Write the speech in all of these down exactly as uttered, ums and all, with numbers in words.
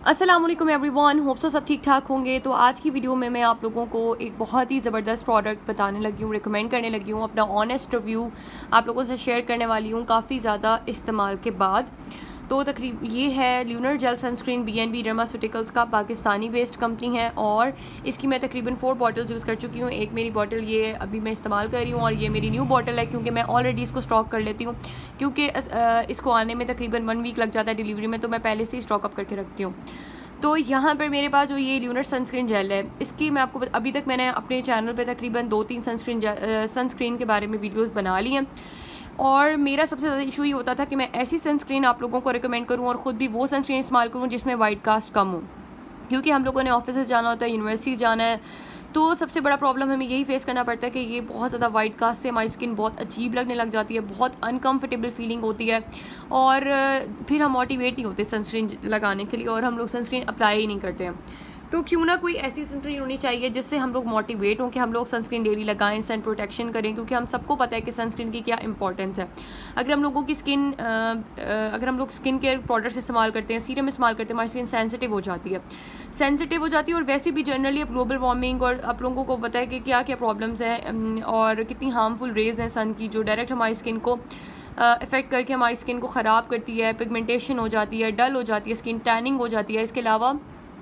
अस्सलामुअलैकुम everyone, hope so सब ठीक ठाक होंगे। तो आज की वीडियो में मैं आप लोगों को एक बहुत ही ज़बरदस्त प्रोडक्ट बताने लगी हूँ, रिकमेंड करने लगी हूँ, अपना ऑनेस्ट रिव्यू आप लोगों से शेयर करने वाली हूँ काफ़ी ज़्यादा इस्तेमाल के बाद। तो तकरीब ये है lunar gel sunscreen, B N B dermaceuticals का, पाकिस्तानी बेस्ड कंपनी है और इसकी मैं तकरीबन फोर बॉटल्स यूज़ कर चुकी हूँ। एक मेरी बॉटल ये अभी मैं इस्तेमाल कर रही हूँ और ये मेरी न्यू बॉटल है क्योंकि मैं ऑलरेडी इसको स्टॉक कर लेती हूँ क्योंकि इसको आने में तकरीबन वन वीक लग जाता है डिलीवरी में, तो मैं पहले से ही स्टॉक अप करके रखती हूँ। तो यहाँ पर मेरे पास जो ये ल्यूनर सनस्क्रीन जेल है, इसकी मैं आपको अभी तक मैंने अपने चैनल पे तकरीबन दो तीन सनस्क्रीन सनस्क्रीन के बारे में वीडियोस बना ली हैं और मेरा सबसे ज़्यादा इशू ये होता था कि मैं ऐसी सनस्क्रीन आप लोगों को रिकमेंड करूँ और ख़ुद भी वो सनस्क्रीन इस्तेमाल करूँ जिसमें वाइट कास्ट कम हो, क्योंकि हम लोगों ने ऑफिस जाना होता है, यूनिवर्सिटीज़ जाना है, तो सबसे बड़ा प्रॉब्लम हमें यही फेस करना पड़ता है कि ये बहुत ज़्यादा वाइट कास्ट से हमारी स्किन बहुत अजीब लगने लग जाती है, बहुत अनकंफर्टेबल फीलिंग होती है और फिर हम मोटिवेट नहीं होते सनस्क्रीन लगाने के लिए और हम लोग सनस्क्रीन अप्लाई ही नहीं करते हैं। तो क्यों ना कोई ऐसी सनस्क्रीन होनी चाहिए जिससे हम लोग मोटिवेट हों कि हम लोग सनस्क्रीन डेली लगाएं, सन प्रोटेक्शन करें, क्योंकि हम सबको पता है कि सनस्क्रीन की क्या इंपॉर्टेंस है। अगर हम लोगों की स्किन अगर हम लोग स्किन केयर प्रोडक्ट्स इस्तेमाल करते हैं, सीरम इस्तेमाल करते हैं, हमारी स्किन सेंसिटिव हो जाती है सेंसिटिव हो जाती है और वैसे भी जनरली अब ग्लोबल वार्मिंग और आप लोगों को पता है कि क्या क्या प्रॉब्लम्स हैं और कितनी हार्मफुल रेज हैं सन की, जो डायरेक्ट हमारी स्किन को इफ़ेक्ट करके हमारी स्किन को ख़राब करती है, पिगमेंटेशन हो जाती है, डल हो जाती है, स्किन टैनिंग हो जाती है। इसके अलावा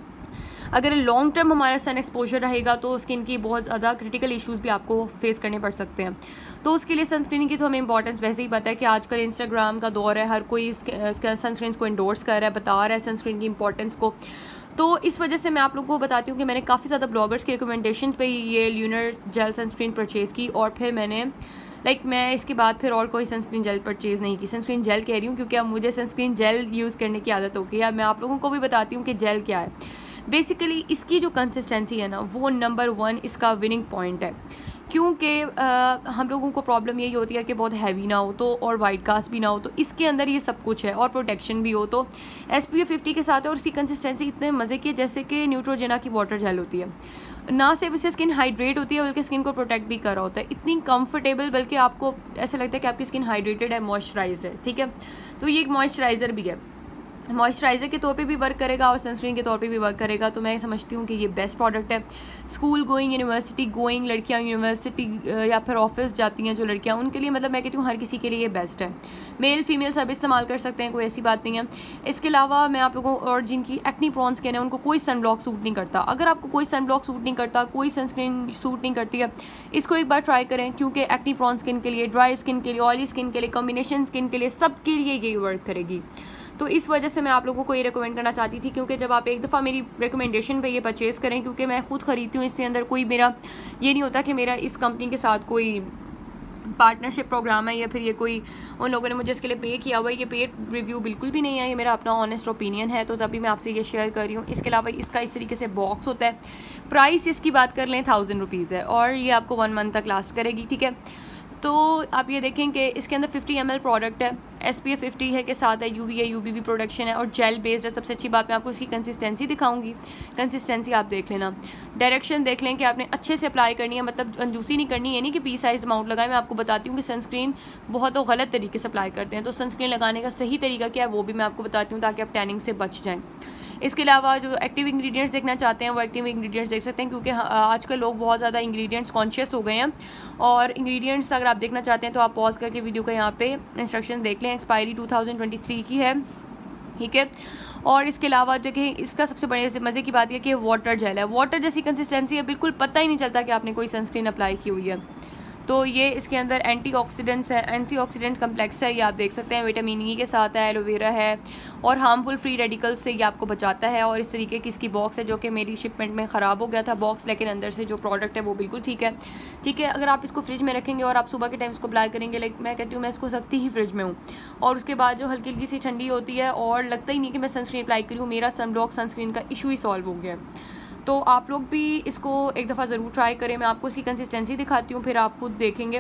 अगर लॉन्ग टर्म हमारा सन एक्सपोजर रहेगा तो स्किन की बहुत ज़्यादा क्रिटिकल इश्यूज़ भी आपको फेस करने पड़ सकते हैं। तो उसके लिए सनस्क्रीनिंग की तो हमें इंपॉर्टेंस वैसे ही पता है कि आजकल इंस्टाग्राम का दौर है, हर कोई सनस्क्रीन को इंडोर्स कर रहा है, बता रहा है सनस्क्रीन की इंपॉर्टेंस को। तो इस वजह से मैं आप लोगों को बताती हूँ कि मैंने काफ़ी ज़्यादा ब्लॉगर्स की रिकमेंडेशन पे ये ल्यूनर जेल सनस्क्रीन परचेज़ की और फिर मैंने लाइक like, मैं इसके बाद फिर और कोई सनस्क्रीन जेल परचेज़ नहीं की। सनस्क्रीन जेल कह रही हूँ क्योंकि अब मुझे सनस्क्रीन जेल यूज़ करने की आदत हो गई है। मैं आप लोगों को भी बताती हूँ कि जेल क्या है। बेसिकली इसकी जो कंसिस्टेंसी है ना, वो नंबर वन इसका विनिंग पॉइंट है, क्योंकि हम लोगों को प्रॉब्लम यही होती है कि बहुत हैवी ना हो तो और वाइट कास्ट भी ना हो, तो इसके अंदर ये सब कुछ है और प्रोटेक्शन भी हो, तो एस पी एफ फिफ्टी के साथ है और उसकी कंसिस्टेंसी इतने मज़े की है जैसे कि न्यूट्रोजेना की वाटर जेल होती है। ना सिर्फ इससे स्किन हाइड्रेट होती है बल्कि स्किन को प्रोटेक्ट भी कर रहा होता है, इतनी कंफर्टेबल, बल्कि आपको ऐसा लगता है कि आपकी स्किन हाइड्रेटेड है, मॉइस्चराइज्ड है। ठीक है, तो ये एक मॉइस्चराइज़र भी है, मॉइस्चराइज़र के तौर पे भी वर्क करेगा और सनस्क्रीन के तौर पे भी वर्क करेगा। तो मैं समझती हूँ कि ये बेस्ट प्रोडक्ट है। स्कूल गोइंग, यूनिवर्सिटी गोइंग लड़कियाँ, यूनिवर्सिटी या फिर ऑफिस जाती हैं जो लड़कियाँ, उनके लिए मतलब मैं कहती हूँ हर किसी के लिए ये बेस्ट है। मेल फीमेल सब इस्तेमाल कर सकते हैं, कोई ऐसी बात नहीं है। इसके अलावा मैं आप लोगों और जिनकी एक्नी प्रॉन स्किन है उनको कोई सन ब्लॉक सूट नहीं करता। अगर आपको कोई सन ब्लॉक सूट नहीं करता, कोई सनस्क्रीन सूट नहीं करती है, इसको एक बार ट्राई करें, क्योंकि एक्नी प्रॉन स्किन के लिए, ड्राई स्किन के लिए, ऑयली स्किन के लिए, कॉम्बिनेशन स्किन के लिए, सब के लिए ये वर्क करेगी। तो इस वजह से मैं आप लोगों को ये रिकमेंड करना चाहती थी, क्योंकि जब आप एक दफ़ा मेरी रिकमेंडेशन पे ये परचेज़ करें, क्योंकि मैं खुद ख़रीदती हूँ, इसके अंदर कोई मेरा ये नहीं होता कि मेरा इस कंपनी के साथ कोई पार्टनरशिप प्रोग्राम है या फिर ये कोई उन लोगों ने मुझे इसके लिए पे किया हुआ है। ये पेड रिव्यू बिल्कुल भी नहीं है, ये मेरा अपना ऑनेस्ट ओपिनियन है, तो तभी मैं आपसे ये शेयर कर रही हूँ। इसके अलावा इसका इस तरीके से बॉक्स होता है। प्राइस इसकी बात कर लें थाउजेंड रुपीज़ है और ये आपको वन मंथ तक लास्ट करेगी। ठीक है, तो आप ये देखें कि इसके अंदर फिफ्टी एम एल प्रोडक्ट है, एस पी एफ फिफ्टी है के साथ है, U V A U V B production है और जेल बेस्ड है। सबसे अच्छी बात मैं आपको इसकी कंसिस्टेंसी दिखाऊंगी, कंसिस्टेंसी आप देख लेना, डायरेक्शन देख लें कि आपने अच्छे से अप्लाई करनी है, मतलब कंजूसी नहीं करनी है, नहीं कि पी साइज अमाउंट लगाए। मैं आपको बताती हूँ कि सनस्क्रीन बहुत तो गलत तरीके से अप्लाई करते हैं, तो सनस्क्रीन लगाने का सही तरीका क्या है वो भी मैं आपको बताती हूँ ताकि आप टैनिंग से बच जाएँ। इसके अलावा जो एक्टिव इंग्रेडिएंट्स देखना चाहते हैं वो एक्टिव इंग्रेडिएंट्स देख सकते हैं, क्योंकि आजकल लोग बहुत ज़्यादा इंग्रेडिएंट्स कॉन्शियस हो गए हैं और इंग्रेडिएंट्स अगर आप देखना चाहते हैं तो आप पॉज करके वीडियो का यहाँ पे इंस्ट्रक्शन देख लें। Expiry two thousand twenty three की है। ठीक है, और इसके अलावा देखिए इसका सबसे बड़े से मज़े की बात यह कि वाटर जेल है, वाटर जैसी कंसिस्टेंसी है, बिल्कुल पता ही नहीं चलता कि आपने कोई सनस्क्रीन अप्लाई की हुई है। तो ये इसके अंदर एंटीऑक्सीडेंट्स है, एंटीऑक्सीडेंट कम्प्लेक्स है, ये आप देख सकते हैं, विटामिन ई के साथ है, एलोवेरा है और हार्मफुल फ्री रेडिकल्स से ये आपको बचाता है। और इस तरीके की इसकी बॉक्स है जो कि मेरी शिपमेंट में ख़राब हो गया था बॉक्स, लेकिन अंदर से जो प्रोडक्ट है वो बिल्कुल ठीक है। ठीक है, अगर आप इसको फ्रिज में रखेंगे और आप सुबह के टाइम इसको अप्लाई करेंगे, लाइक मैं कहती हूँ मैं इसको सकती ही फ्रिज में हूँ और उसके बाद जो हल्की हल्की सी ठंडी होती है और लगता ही नहीं कि मैं सनस्क्रीन अप्लाई करी हूँ, मेरा सन ब्लॉक सनस्क्रीन का इशू ही सॉल्व हो गया। तो आप लोग भी इसको एक दफ़ा ज़रूर ट्राई करें। मैं आपको इसकी कंसिस्टेंसी दिखाती हूँ, फिर आप खुद देखेंगे।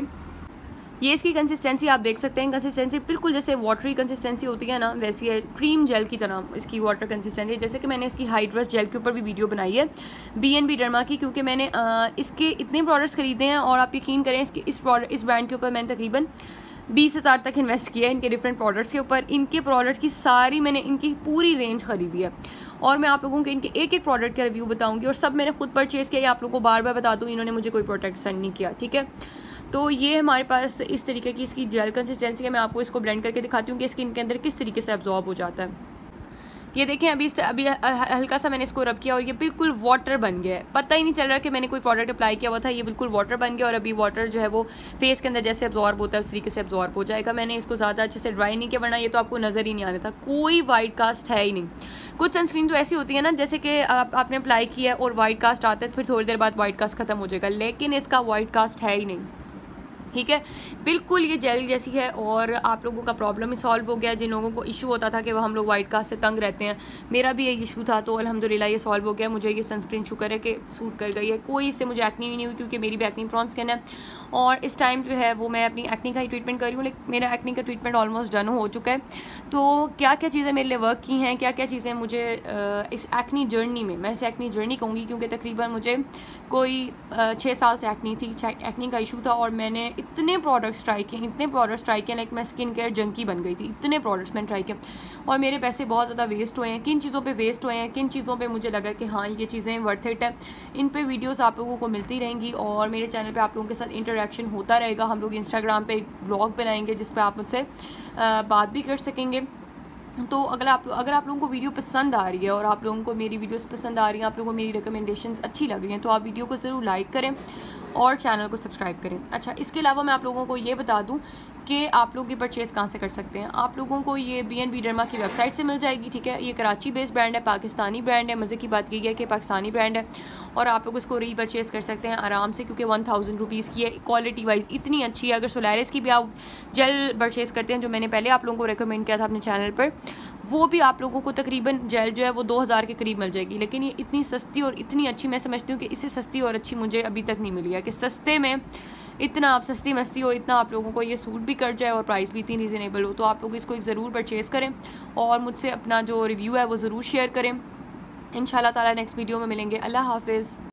ये इसकी कंसिस्टेंसी आप देख सकते हैं, कंसिस्टेंसी बिल्कुल जैसे वाटरी कंसिस्टेंसी होती है ना, वैसी है, क्रीम जेल की तरह इसकी वाटर कंसिस्टेंसी। जैसे कि मैंने इसकी हाइड्रस जेल के ऊपर भी वीडियो बनाई है बी एन बी डर्मा की, क्योंकि मैंने आ, इसके इतने प्रोडक्ट्स खरीदे हैं और आप यकीन करें इसके इस प्रोडक्ट इस ब्रांड के ऊपर मैंने तकरीबन बीस हज़ार तक इन्वेस्ट किया है इनके डिफरेंट प्रोडक्ट्स के ऊपर। इनके प्रोडक्ट्स की सारी मैंने इनकी पूरी रेंज ख़रीदी है और मैं आप लोगों के इनके एक एक प्रोडक्ट का रिव्यू बताऊँगी, और सब मैंने खुद परचेज़ किया, आप लोगों को बार बार बता दूँ, इन्होंने मुझे कोई प्रोडक्ट सेंड नहीं किया, ठीक है। तो ये हमारे पास इस तरीके की इसकी जेल कंसिस्टेंसी है। मैं आपको इसको ब्लेंड करके दिखाती हूँ कि स्किन के अंदर किस तरीके से एब्जॉर्ब हो जाता है। ये देखें, अभी अभी हल्का सा मैंने इसको रब किया और ये बिल्कुल वाटर बन गया है। पता ही नहीं चल रहा कि मैंने कोई प्रोडक्ट अप्लाई किया हुआ था, ये बिल्कुल वाटर बन गया। और अभी वाटर जो है वो फेस के अंदर जैसे एब्जॉर्ब होता है उस तरीके से एब्जॉर्ब हो जाएगा। मैंने इसको ज़्यादा अच्छे से ड्राई नहीं किया, वरना ये तो आपको नज़र ही नहीं आने था, कोई वाइट कास्ट है ही नहीं। कुछ सनस्क्रीन तो ऐसी होती है ना, जैसे कि आप, आपने अप्लाई किया और वाइट कास्ट आता है, फिर थोड़ी देर बाद वाइट कास्ट खत्म हो जाएगा, लेकिन इसका वाइट कास्ट है ही नहीं, ठीक है। बिल्कुल ये जेल जैसी है और आप लोगों का प्रॉब्लम ही सॉल्व हो गया। जिन लोगों को इशू होता था कि वो हम लोग वाइट कास्ट से तंग रहते हैं, मेरा भी ये इशू था, तो अल्हम्दुलिल्लाह ये सॉल्व हो गया। मुझे ये सनस्क्रीन शुक्र है कि सूट कर गई है, कोई इससे मुझे एक्नी भी नहीं हुई, क्योंकि मेरी भी एक्नी प्रॉन स्किन है। और इस टाइम जो है वो मैं अपनी एक्नी का ही ट्रीटमेंट कर रही हूँ, लेकिन मेरा एक्नी का ट्रीटमेंट ऑलमोस्ट डन हो चुका है। तो क्या क्या चीज़ें मेरे लिए वर्क की हैं, क्या क्या चीज़ें मुझे इस एक्नी जर्नी में, मैं इसे एक्नी जर्नी कहूँगी क्योंकि तकरीबन मुझे कोई छः साल से एक्नी थी, एक्नी का इशू था, और मैंने इतने प्रोडक्ट्स ट्राई किए, इतने प्रोडक्ट्स ट्राई किए, लाइक मैं स्किन केयर जंकी बन गई थी। इतने प्रोडक्ट्स मैंने ट्राई किए और मेरे पैसे बहुत ज़्यादा वेस्ट हुए हैं। किन चीज़ों पे वेस्ट हुए हैं, किन चीज़ों पे मुझे लगा कि हाँ ये चीज़ें वर्थ इट है, इन पे वीडियोस आप लोगों को मिलती रहेंगी और मेरे चैनल पे आप लोगों के साथ इंटरेक्शन होता रहेगा। हम लोग इंस्टाग्राम पे एक ब्लॉग बनाएंगे जिस पे आप मुझसे बात भी कर सकेंगे। तो अगर आप अगर आप लोगों को वीडियो पसंद आ रही है और आप लोगों को मेरी वीडियोस पसंद आ रही हैं, आप लोगों को मेरी रिकमेंडेशंस अच्छी लग रही हैं, तो आप वीडियो को ज़रूर लाइक करें और चैनल को सब्सक्राइब करें। अच्छा, इसके अलावा मैं आप लोगों को ये बता दूं कि आप लोग ये परचेज़ कहाँ से कर सकते हैं। आप लोगों को ये बी एन बी डर्मा की वेबसाइट से मिल जाएगी, ठीक है। ये कराची बेस्ड ब्रांड है, पाकिस्तानी ब्रांड है। मज़े की बात यही है कि पाकिस्तानी ब्रांड है और आप लोग इसको री परचेज़ कर सकते हैं आराम से, क्योंकि वन थाउजेंड रुपीज़ की है। क्वालिटी वाइज इतनी अच्छी है। अगर सोलारिस की भी आप जेल परचेज़ करते हैं, जो मैंने पहले आप लोगों को रिकमेंड किया था अपने चैनल पर, वो भी आप लोगों को तकरीबन जेल जो है वो दो हज़ार के करीब मिल जाएगी। लेकिन ये इतनी सस्ती और इतनी अच्छी, मैं समझती हूँ कि इससे सस्ती और अच्छी मुझे अभी तक नहीं मिली है, कि सस्ते में इतना आप सस्ती मस्ती हो, इतना आप लोगों को ये सूट भी कर जाए और प्राइस भी इतनी रीज़नेबल हो। तो आप लोग इसको ज़रूर परचेज़ करें और मुझसे अपना जो रिव्यू है वो ज़रूर शेयर करें। इंशाल्लाह ताला नेक्स्ट वीडियो में मिलेंगे। अल्लाह हाफिज़।